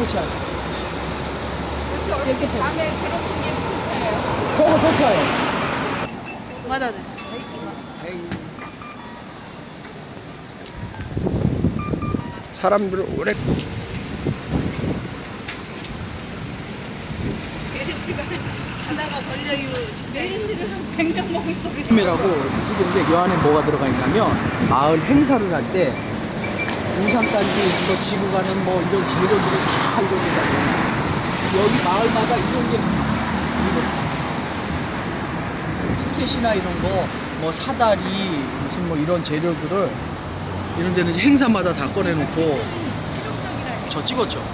그렇지 않아요. 이렇게 밤에 괴롭힌 게 무슨 차예요? 저거 저 차예요. 맞아, 됐어. 사람들 오래 메리츠가 하다가 걸려요. 메리츠를 한 100명 먹을 거예요. 이라고 이게 이 안에 뭐가 들어가 있냐면 마을 행사를 할 때 우산단지 뭐 지고 가는 뭐 이런 재료들을 다 이거 들어가요. 여기 마을마다 이런 게 피켓이나 이런 거 뭐 사다리 무슨 뭐 이런 재료들을 이런 데는 이제 행사마다 다 꺼내놓고 저 찍었죠.